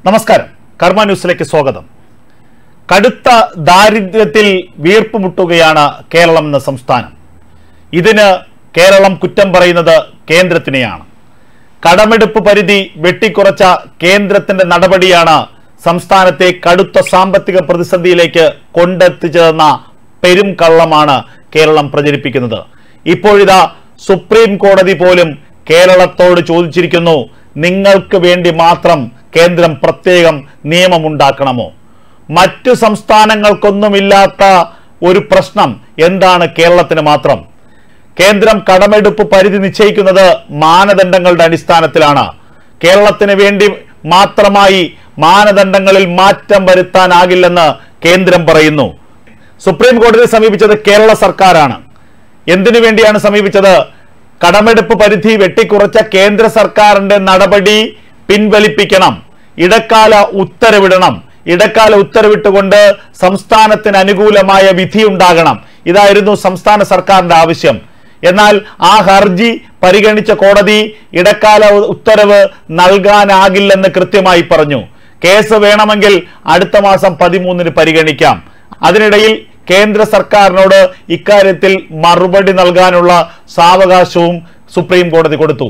നമസ്കാരം, കർമ്മ ന്യൂസിലേക്ക് സ്വാഗതം. കടുത്ത ദാരിദ്ര്യത്തിൽ വീർപ്പുമുട്ടുകയാണ് കേരളം എന്ന സംസ്ഥാനം. ഇതിന് കേരളം കുറ്റം പറയുന്നത് കേന്ദ്രത്തിനെയാണ്. കടമെടുപ്പ് പരിധി വെട്ടിക്കുറച്ച കേന്ദ്രത്തിന്റെ നടപടിയാണ് സംസ്ഥാനത്തെ കടുത്ത സാമ്പത്തിക പ്രതിസന്ധിയിലേക്ക് കൊണ്ടെത്തിച്ചതെന്ന പെരും കള്ളമാണ് കേരളം പ്രചരിപ്പിക്കുന്നത്. ഇപ്പോഴിതാ സുപ്രീം കോടതി പോലും കേരളത്തോട് ചോദിച്ചിരിക്കുന്നു, നിങ്ങൾക്ക് വേണ്ടി മാത്രം കേന്ദ്രം പ്രത്യേകം നിയമമുണ്ടാക്കണമോ? മറ്റു സംസ്ഥാനങ്ങൾക്കൊന്നുമില്ലാത്ത ഒരു പ്രശ്നം എന്താണ് കേരളത്തിന് മാത്രം? കേന്ദ്രം കടമെടുപ്പ് പരിധി നിശ്ചയിക്കുന്നത് മാനദണ്ഡങ്ങളുടെ അടിസ്ഥാനത്തിലാണ്. കേരളത്തിന് വേണ്ടി മാത്രമായി മാനദണ്ഡങ്ങളിൽ മാറ്റം വരുത്താനാകില്ലെന്ന് കേന്ദ്രം പറയുന്നു. സുപ്രീം കോടതിയെ സമീപിച്ചത് കേരള സർക്കാരാണ്. എന്തിനു വേണ്ടിയാണ് സമീപിച്ചത്? കടമെടുപ്പ് പരിധി വെട്ടിക്കുറച്ച കേന്ദ്ര സർക്കാരിന്റെ നടപടി പിൻവലിപ്പിക്കണം, ഇടക്കാല ഉത്തരവിടണം, ഇടക്കാല ഉത്തരവിട്ടുകൊണ്ട് സംസ്ഥാനത്തിന് അനുകൂലമായ വിധി ഉണ്ടാകണം. ഇതായിരുന്നു സംസ്ഥാന സർക്കാരിന്റെ ആവശ്യം. എന്നാൽ ആ ഹർജി പരിഗണിച്ച കോടതി ഇടക്കാല ഉത്തരവ് നൽകാനാകില്ലെന്ന് കൃത്യമായി പറഞ്ഞു. കേസ് വേണമെങ്കിൽ അടുത്ത മാസം 13 പരിഗണിക്കാം. അതിനിടയിൽ കേന്ദ്ര സർക്കാരിനോട് ഇക്കാര്യത്തിൽ മറുപടി നൽകാനുള്ള സാവകാശവും സുപ്രീം കോടതി കൊടുത്തു.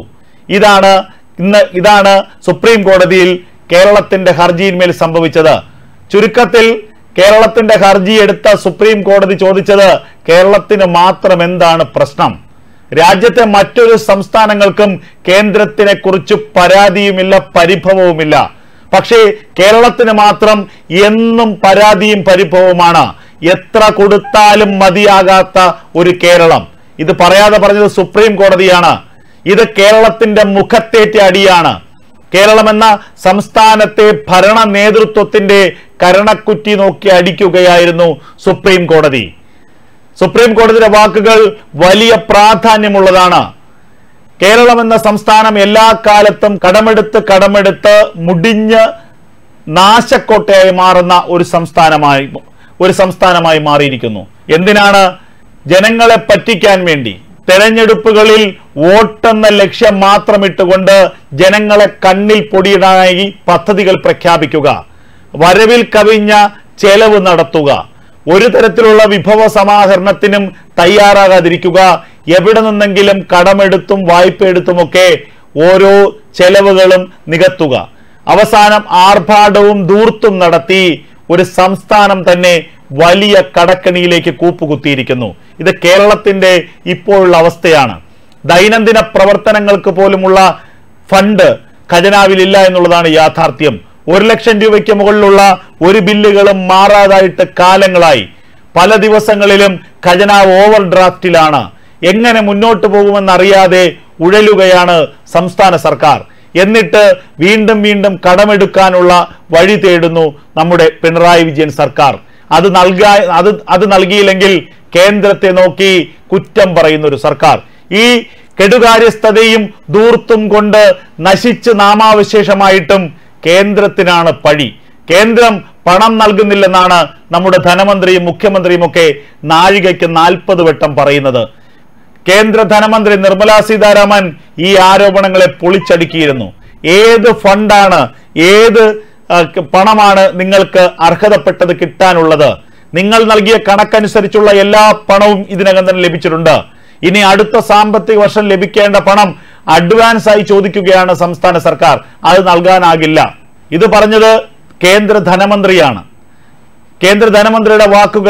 ഇതാണ് സുപ്രീം കോടതിയിൽ കേരളത്തിന്റെ ഹർജിയിന്മേൽ സംഭവിച്ചത്. ചുരുക്കത്തിൽ കേരളത്തിന്റെ ഹർജി എടുത്ത സുപ്രീം കോടതി ചോദിച്ചത്, കേരളത്തിന് മാത്രം എന്താണ് പ്രശ്നം? രാജ്യത്തെ മറ്റൊരു സംസ്ഥാനങ്ങൾക്കും കേന്ദ്രത്തിനെ കുറിച്ച് പരാതിയുമില്ല, പരിഭവവുമില്ല. പക്ഷേ കേരളത്തിന് മാത്രം എന്നും പരാതിയും പരിഭവവുമാണ്. എത്ര കൊടുത്താലും മതിയാകാത്ത ഒരു കേരളം. ഇത് പറയാതെ പറഞ്ഞത് സുപ്രീം കോടതിയാണ്. ഇത് കേരളത്തിന്റെ മുഖത്തേറ്റ അടിയാണ്. കേരളം എന്ന സംസ്ഥാനത്തെ ഭരണ നേതൃത്വത്തിന്റെ കരണക്കുറ്റി നോക്കി അടിക്കുകയായിരുന്നു സുപ്രീം കോടതി. സുപ്രീം കോടതിയുടെ വാക്കുകൾ വലിയ പ്രാധാന്യമുള്ളതാണ്. കേരളം എന്ന സംസ്ഥാനം എല്ലാ കാലത്തും കടമെടുത്ത് മുടിഞ്ഞ് നാശക്കോട്ടയായി മാറുന്ന ഒരു സംസ്ഥാനമായി മാറിയിരിക്കുന്നു. എന്തിനാണ്? ജനങ്ങളെ പറ്റിക്കാൻ വേണ്ടി തെരഞ്ഞെടുപ്പുകളിൽ വോട്ടെന്ന ലക്ഷ്യം മാത്രം ഇട്ടുകൊണ്ട് ജനങ്ങളെ കണ്ണിൽ പൊടിയിടാനായി പദ്ധതികൾ പ്രഖ്യാപിക്കുക, വരവിൽ കവിഞ്ഞ ചെലവ് നടത്തുക, ഒരു തരത്തിലുള്ള വിഭവ സമാഹരണത്തിനും തയ്യാറാകാതിരിക്കുക, എവിടെ നിന്നെങ്കിലും കടമെടുത്തും വായ്പയെടുത്തുമൊക്കെ ഓരോ ചെലവുകളും നികത്തുക, അവസാനം ആർഭാടവും ധൂർത്തും നടത്തി ഒരു സംസ്ഥാനം തന്നെ വലിയ കടക്കണിയിലേക്ക് കൂപ്പുകുത്തിയിരിക്കുന്നു. ഇത് കേരളത്തിന്റെ ഇപ്പോഴുള്ള അവസ്ഥയാണ്. ദൈനംദിന പ്രവർത്തനങ്ങൾക്ക് പോലുമുള്ള ഫണ്ട് ഖജനാവിലില്ല എന്നുള്ളതാണ് യാഥാർത്ഥ്യം. 1 ലക്ഷം രൂപയ്ക്ക് മുകളിലുള്ള ഒരു ബില്ലുകളും മാറാതായിട്ട് കാലങ്ങളായി. പല ദിവസങ്ങളിലും ഖജനാവ് ഓവർ ഡ്രാഫ്റ്റിലാണ്. എങ്ങനെ മുന്നോട്ട് പോകുമെന്നറിയാതെ ഉഴലുകയാണ് സംസ്ഥാന സർക്കാർ. എന്നിട്ട് വീണ്ടും വീണ്ടും കടമെടുക്കാനുള്ള വഴി തേടുന്നു നമ്മുടെ പിണറായി വിജയൻ സർക്കാർ. അത് നൽകിയില്ലെങ്കിൽ കേന്ദ്രത്തെ നോക്കി കുറ്റം പറയുന്ന ഒരു സർക്കാർ. ഈ കെടുകാര്യസ്ഥതയും ധൂർത്തും കൊണ്ട് നശിച്ച് നാമാവശേഷമായിട്ടും കേന്ദ്രത്തിനാണ് പഴി. കേന്ദ്രം പണം നൽകുന്നില്ലെന്നാണ് നമ്മുടെ ധനമന്ത്രിയും മുഖ്യമന്ത്രിയും ഒക്കെ നാഴികയ്ക്ക് 40 വട്ടം പറയുന്നത്. കേന്ദ്ര ധനമന്ത്രി നിർമ്മല സീതാരാമൻ ഈ ആരോപണങ്ങളെ പൊളിച്ചടുക്കിയിരുന്നു. ഏത് ഫണ്ടാണ്, ഏത് പണമാണ് നിങ്ങൾക്ക് അർഹതപ്പെട്ടത് കിട്ടാനുള്ളത്? നിങ്ങൾ നൽകിയ കണക്കനുസരിച്ചുള്ള എല്ലാ പണവും ഇതിനകം തന്നെ ലഭിച്ചിട്ടുണ്ട്. ഇനി അടുത്ത സാമ്പത്തിക വർഷം ലഭിക്കേണ്ട പണം അഡ്വാൻസ് ആയി ചോദിക്കുകയാണ് സംസ്ഥാന സർക്കാർ. അത് നൽകാനാകില്ല. ഇത് പറഞ്ഞത് കേന്ദ്ര ധനമന്ത്രിയാണ്. കേന്ദ്ര ധനമന്ത്രിയുടെ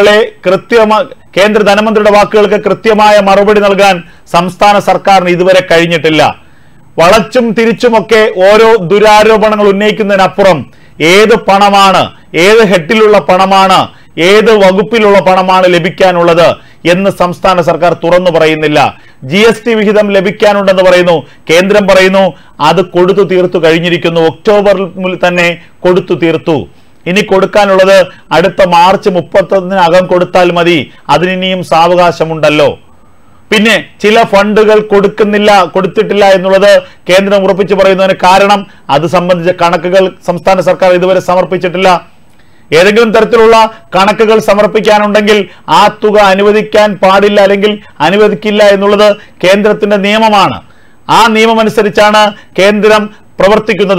വാക്കുകൾക്ക് കൃത്യമായ മറുപടി നൽകാൻ സംസ്ഥാന സർക്കാരിന് ഇതുവരെ കഴിഞ്ഞിട്ടില്ല. വളച്ചും തിരിച്ചുമൊക്കെ ഓരോ ദുരാരോപണങ്ങൾ ഉന്നയിക്കുന്നതിനപ്പുറം ഏത് പണമാണ്, ഏത് ഹെഡിലുള്ള പണമാണ്, ഏത് വകുപ്പിലുള്ള പണമാണ് ലഭിക്കാനുള്ളത് എന്ന് സംസ്ഥാന സർക്കാർ തുറന്നു പറയുന്നില്ല. GST വിഹിതം ലഭിക്കാനുണ്ടെന്ന് പറയുന്നു. കേന്ദ്രം പറയുന്നു അത് കൊടുത്തു തീർത്തു കഴിഞ്ഞിരിക്കുന്നു. ഒക്ടോബറിൽ തന്നെ കൊടുത്തു തീർത്തു. ഇനി കൊടുക്കാനുള്ളത് അടുത്ത മാർച്ച് 31-നകം കൊടുത്താൽ മതി. അതിനിയും സാവകാശമുണ്ടല്ലോ. പിന്നെ ചില ഫണ്ടുകൾ കൊടുത്തിട്ടില്ല എന്നുള്ളത് കേന്ദ്രം ഉറപ്പിച്ചു പറയുന്നതിന് കാരണം അത് സംബന്ധിച്ച കണക്കുകൾ സംസ്ഥാന സർക്കാർ ഇതുവരെ സമർപ്പിച്ചിട്ടില്ല. ഏതെങ്കിലും തരത്തിലുള്ള കണക്കുകൾ സമർപ്പിക്കാനുണ്ടെങ്കിൽ ആ തുക അനുവദിക്കാൻ പാടില്ല, അല്ലെങ്കിൽ അനുവദിക്കില്ല എന്നുള്ളത് കേന്ദ്രത്തിന്റെ നിയമമാണ്. ആ നിയമമനുസരിച്ചാണ് കേന്ദ്രം പ്രവർത്തിക്കുന്നത്.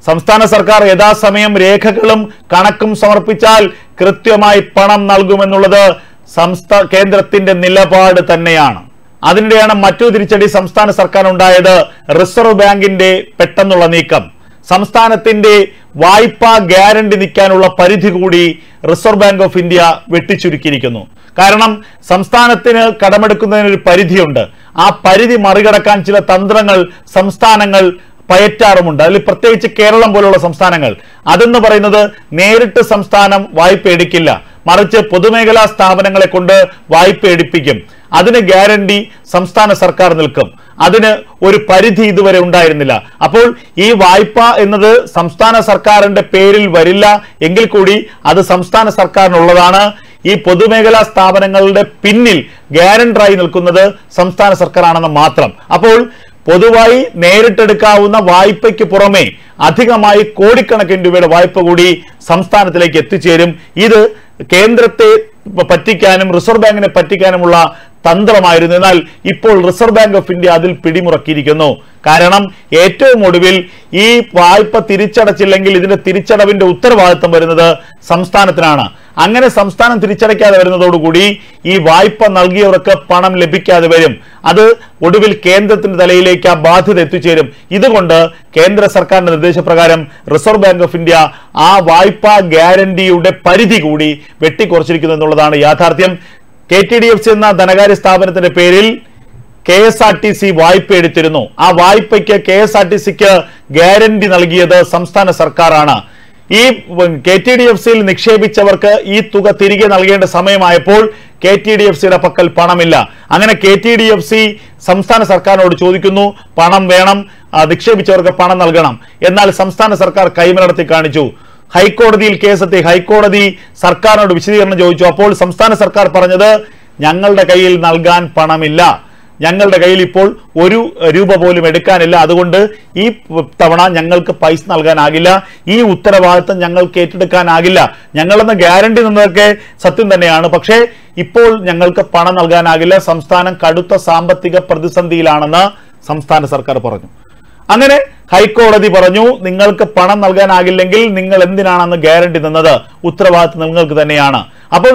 സംസ്ഥാന സർക്കാർ യഥാസമയം രേഖകളും കണക്കും സമർപ്പിച്ചാൽ കൃത്യമായി പണം നൽകുമെന്നുള്ളത് കേന്ദ്രത്തിന്റെ നിലപാട് തന്നെയാണ്. അതിനിടെയാണ് മറ്റൊരു തിരിച്ചടി സംസ്ഥാന സർക്കാർ ഉണ്ടായത്. റിസർവ് ബാങ്കിന്റെ പെട്ടെന്നുള്ള നീക്കം. സംസ്ഥാനത്തിന്റെ വായ്പാ ഗ്യാരണ്ടി നിൽക്കാനുള്ള പരിധി കൂടി റിസർവ് ബാങ്ക് ഓഫ് ഇന്ത്യ വെട്ടിച്ചുരുക്കിയിരിക്കുന്നു. കാരണം സംസ്ഥാനത്തിന് കടമെടുക്കുന്നതിനൊരു പരിധിയുണ്ട്. ആ പരിധി മറികടക്കാൻ ചില തന്ത്രങ്ങൾ സംസ്ഥാനങ്ങൾ പയറ്റാറുമുണ്ട്. അതിൽ പ്രത്യേകിച്ച് കേരളം പോലുള്ള സംസ്ഥാനങ്ങൾ. അതെന്ന് പറയുന്നത് നേരിട്ട് സംസ്ഥാനം വായ്പ എടുക്കില്ല, മറിച്ച് പൊതുമേഖലാ സ്ഥാപനങ്ങളെ കൊണ്ട് വായ്പ എടുപ്പിക്കും. അതിന് ഗ്യാരണ്ടി സംസ്ഥാന സർക്കാർ നിൽക്കും. അതിന് ഒരു പരിധി ഇതുവരെ ഉണ്ടായിരുന്നില്ല. അപ്പോൾ ഈ വായ്പ എന്നത് സംസ്ഥാന സർക്കാരിന്റെ പേരിൽ വരില്ല എങ്കിൽ കൂടി അത് സംസ്ഥാന സർക്കാരിനുള്ളതാണ്. ഈ പൊതുമേഖലാ സ്ഥാപനങ്ങളുടെ പിന്നിൽ ഗ്യാരണ്ടറായി നിൽക്കുന്നത് സംസ്ഥാന സർക്കാരാണെന്ന് മാത്രം. അപ്പോൾ പൊതുവായി നേരിട്ടെടുക്കാവുന്ന വായ്പയ്ക്ക് പുറമെ അധികമായി കോടിക്കണക്കിന് രൂപയുടെ വായ്പ കൂടി സംസ്ഥാനത്തിലേക്ക് എത്തിച്ചേരും. ഇത് കേന്ദ്രത്തെ പറ്റിക്കാനും റിസർവ് ബാങ്കിനെ പറ്റിക്കാനുമുള്ള തന്ത്രമായിരുന്നു. എന്നാൽ ഇപ്പോൾ റിസർവ് ബാങ്ക് ഓഫ് ഇന്ത്യ അതിൽ പിടിമുറക്കിയിരിക്കുന്നു. കാരണം ഏറ്റവും ഒടുവിൽ ഈ വായ്പ തിരിച്ചടച്ചില്ലെങ്കിൽ ഇതിന്റെ തിരിച്ചടവിന്റെ ഉത്തരവാദിത്വം വരുന്നത് സംസ്ഥാനത്തിനാണ്. അങ്ങനെ സംസ്ഥാനം തിരിച്ചടയ്ക്കാതെ വരുന്നതോടുകൂടി ഈ വായ്പ നൽകിയവർക്ക് പണം ലഭിക്കാതെ വരും. അത് ഒടുവിൽ കേന്ദ്രത്തിന്റെ തലയിലേക്ക് ആ ബാധ്യത എത്തിച്ചേരും. ഇതുകൊണ്ട് കേന്ദ്ര സർക്കാരിന്റെ നിർദ്ദേശപ്രകാരം റിസർവ് ബാങ്ക് ഓഫ് ഇന്ത്യ ആ വായ്പാ ഗ്യാരണ്ടിയുടെ പരിധി കൂടി വെട്ടിക്കുറച്ചിരിക്കുന്നു എന്നുള്ളതാണ് യാഥാർത്ഥ്യം. KTDFC എന്ന ധനകാര്യ സ്ഥാപനത്തിന്റെ പേരിൽ KSRTC വായ്പ എടുത്തിരുന്നു. ആ വായ്പയ്ക്ക് KSRTCക്ക് ഗ്യാരണ്ടി നൽകിയത് സംസ്ഥാന സർക്കാരാണ്. ഈ KTDFCയിൽ നിക്ഷേപിച്ചവർക്ക് ഈ തുക തിരികെ നൽകേണ്ട സമയമായപ്പോൾ KTDFCയുടെ പക്കൽ പണമില്ല. അങ്ങനെ KTDFC സംസ്ഥാന സർക്കാരിനോട് ചോദിക്കുന്നു, പണം വേണം, നിക്ഷേപിച്ചവർക്ക് പണം നൽകണം. എന്നാൽ സംസ്ഥാന സർക്കാർ കൈമലർത്തി കാണിച്ചു. ഹൈക്കോടതിയിൽ കേസെത്തി. ഹൈക്കോടതി സർക്കാരിനോട് വിശദീകരണം ചോദിച്ചു. അപ്പോൾ സംസ്ഥാന സർക്കാർ പറഞ്ഞത്, ഞങ്ങളുടെ കയ്യിൽ നൽകാൻ പണമില്ല, ഞങ്ങളുടെ കയ്യിൽ ഇപ്പോൾ ഒരു രൂപ പോലും എടുക്കാനില്ല, അതുകൊണ്ട് ഈ തവണ ഞങ്ങൾക്ക് പൈസ നൽകാനാകില്ല, ഈ ഉത്തരവാദിത്തം ഞങ്ങൾക്ക് ഏറ്റെടുക്കാനാകില്ല. ഞങ്ങളെന്ന് ഗ്യാരണ്ടി നിന്നതൊക്കെ സത്യം തന്നെയാണ്, പക്ഷേ ഇപ്പോൾ ഞങ്ങൾക്ക് പണം നൽകാനാകില്ല, സംസ്ഥാനം കടുത്ത സാമ്പത്തിക പ്രതിസന്ധിയിലാണെന്ന് സംസ്ഥാന സർക്കാർ പറഞ്ഞു. അങ്ങനെ ഹൈക്കോടതി പറഞ്ഞു, നിങ്ങൾക്ക് പണം നൽകാനാകില്ലെങ്കിൽ നിങ്ങൾ എന്തിനാണെന്ന് ഗ്യാരണ്ടി നിന്നത്, ഉത്തരവാദിത്തം നിങ്ങൾക്ക് തന്നെയാണ്. അപ്പോൾ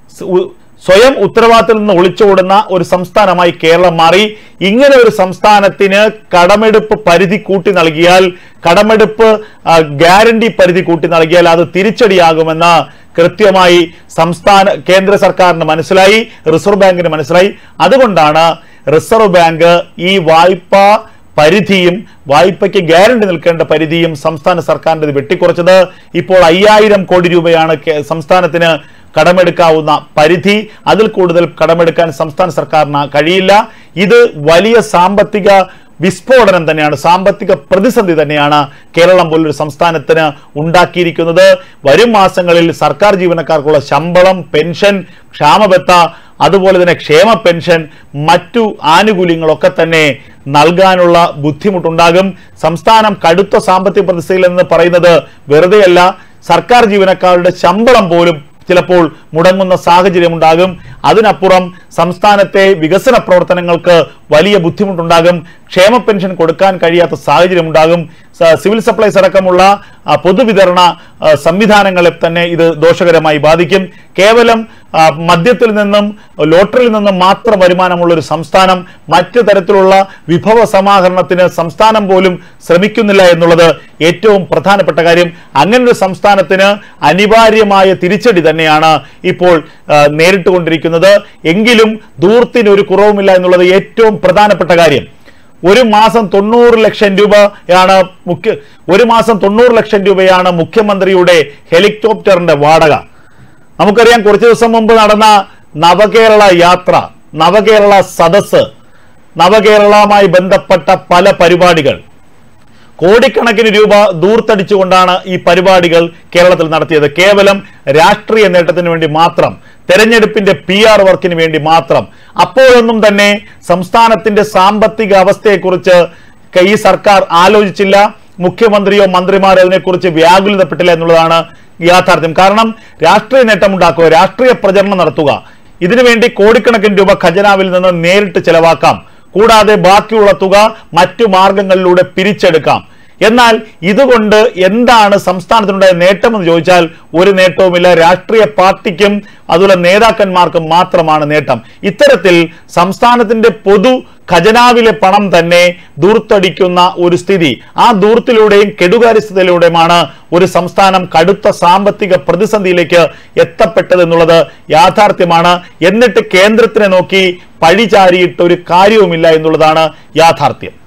സ്വയം ഉത്തരവാദിത്തത്തിൽ നിന്ന് ഒളിച്ചോടുന്ന ഒരു സംസ്ഥാനമായി കേരളം മാറി. ഇങ്ങനെ ഒരു സംസ്ഥാനത്തിന് കടമെടുപ്പ് പരിധി കൂട്ടി നൽകിയാൽ, കടമെടുപ്പ് ഗ്യാരണ്ടി പരിധി കൂട്ടി നൽകിയാൽ അത് തിരിച്ചടിയാകുമെന്ന് കൃത്യമായി കേന്ദ്ര സർക്കാരിന് മനസ്സിലായി, റിസർവ് ബാങ്കിന് മനസ്സിലായി. അതുകൊണ്ടാണ് റിസർവ് ബാങ്ക് ഈ വായ്പാ പരിധിയും വായ്പയ്ക്ക് ഗ്യാരണ്ടി നിൽക്കേണ്ട പരിധിയും സംസ്ഥാന സർക്കാരിന്റെ വെട്ടിക്കുറച്ചത്. ഇപ്പോൾ 5000 കോടി രൂപയാണ് സംസ്ഥാനത്തിന് കടമെടുക്കാവുന്ന പരിധി. അതിൽ കൂടുതൽ കടമെടുക്കാൻ സംസ്ഥാന സർക്കാരിന് കഴിയില്ല. ഇത് വലിയ സാമ്പത്തിക വിസ്ഫോടനം തന്നെയാണ്, സാമ്പത്തിക പ്രതിസന്ധി തന്നെയാണ് കേരളം പോലൊരു സംസ്ഥാനത്തിന് ഉണ്ടാക്കിയിരിക്കുന്നത്. വരും മാസങ്ങളിൽ സർക്കാർ ജീവനക്കാർക്കുള്ള ശമ്പളം, പെൻഷൻ, ക്ഷാമബത്ത, അതുപോലെ തന്നെ ക്ഷേമ പെൻഷൻ, മറ്റു ആനുകൂല്യങ്ങളൊക്കെ തന്നെ നൽകാനുള്ള ബുദ്ധിമുട്ടുണ്ടാകും. സംസ്ഥാനം കടുത്ത സാമ്പത്തിക പ്രതിസന്ധിയിൽ എന്ന് പറയുന്നത് വെറുതെയല്ല. സർക്കാർ ജീവനക്കാരുടെ ശമ്പളം പോലും ചിലപ്പോൾ മുടങ്ങുന്ന സാഹചര്യം ഉണ്ടാകും. അതിനപ്പുറം സംസ്ഥാനത്തെ വികസന പ്രവർത്തനങ്ങൾക്ക് വലിയ ബുദ്ധിമുട്ടുണ്ടാകും. ക്ഷേമ പെൻഷൻ കൊടുക്കാൻ കഴിയാത്ത സാഹചര്യം ഉണ്ടാകും. സിവിൽ സപ്ലൈസ് അടക്കമുള്ള പൊതുവിതരണ സംവിധാനങ്ങളെ തന്നെ ഇത് ദോഷകരമായി ബാധിക്കും. കേവലം മദ്യത്തിൽ നിന്നും ലോട്ടറിയിൽ നിന്നും മാത്രം വരുമാനമുള്ള ഒരു സംസ്ഥാനം മറ്റു തരത്തിലുള്ള വിഭവ സമാഹരണത്തിന് സംസ്ഥാനം പോലും ശ്രമിക്കുന്നില്ല എന്നുള്ളത് ഏറ്റവും പ്രധാനപ്പെട്ട കാര്യം. അങ്ങനെ ഒരു സംസ്ഥാനത്തിന് അനിവാര്യമായ തിരിച്ചടി തന്നെയാണ് ഇപ്പോൾ നേരിട്ടുകൊണ്ടിരിക്കുന്നത്. എങ്കിലും ധൂർത്തിന് ഒരു കുറവുമില്ല എന്നുള്ളത് ഏറ്റവും പ്രധാനപ്പെട്ട കാര്യം. ഒരു മാസം 90 ലക്ഷം രൂപയാണ് മുഖ്യമന്ത്രിയുടെ ഹെലികോപ്റ്ററിന്റെ വാടക. നമുക്കറിയാം, കുറച്ചു ദിവസം മുമ്പ് നടന്ന നവകേരള യാത്ര, നവകേരള സദസ്, നവകേരളവുമായി ബന്ധപ്പെട്ട പല പരിപാടികൾ, കോടിക്കണക്കിന് രൂപ ദൂർത്തടിച്ചുകൊണ്ടാണ് ഈ പരിപാടികൾ കേരളത്തിൽ നടത്തിയത്. കേവലം രാഷ്ട്രീയ നേട്ടത്തിന് വേണ്ടി മാത്രം, തെരഞ്ഞെടുപ്പിന്റെ PR വർക്കിന് വേണ്ടി മാത്രം. അപ്പോഴൊന്നും തന്നെ സംസ്ഥാനത്തിന്റെ സാമ്പത്തിക അവസ്ഥയെക്കുറിച്ച് ഈ സർക്കാർ ആലോചിച്ചില്ല. മുഖ്യമന്ത്രിയോ മന്ത്രിമാരോ അതിനെക്കുറിച്ച് വ്യാകുലതപ്പെട്ടില്ല എന്നുള്ളതാണ് യാഥാർത്ഥ്യം. കാരണം രാഷ്ട്രീയ നേട്ടമുണ്ടാക്കുക, രാഷ്ട്രീയ പ്രചരണം നടത്തുക, ഇതിനുവേണ്ടി കോടിക്കണക്കിന് രൂപ ഖജനാവിൽ നിന്ന് നേരിട്ട് ചെലവാക്കാം. കൂടാതെ ബാക്കിയുള്ള തുക മറ്റു മാർഗങ്ങളിലൂടെ പിരിച്ചെടുക്കാം. എന്നാൽ ഇതുകൊണ്ട് എന്താണ് സംസ്ഥാനത്തിനുണ്ടായ നേട്ടമെന്ന് ചോദിച്ചാൽ ഒരു നേട്ടവുമില്ല. രാഷ്ട്രീയ പാർട്ടിക്കും അതുപോലെ നേതാക്കന്മാർക്കും മാത്രമാണ് നേട്ടം. ഇത്തരത്തിൽ സംസ്ഥാനത്തിന്റെ പൊതു ഖജനാവിലെ പണം തന്നെ ദൂർത്തടിക്കുന്ന ഒരു സ്ഥിതി, ആ ദൂർത്തിലൂടെയും കെടുകാര്യസ്ഥതയിലൂടെയുമാണ് ഒരു സംസ്ഥാനം കടുത്ത സാമ്പത്തിക പ്രതിസന്ധിയിലേക്ക് എത്തപ്പെട്ടത് എന്നുള്ളത് യാഥാർത്ഥ്യമാണ്. എന്നിട്ട് കേന്ദ്രത്തിനെ നോക്കി പഴിചാരിയിട്ട് ഒരു കാര്യവുമില്ല എന്നുള്ളതാണ് യാഥാർത്ഥ്യം.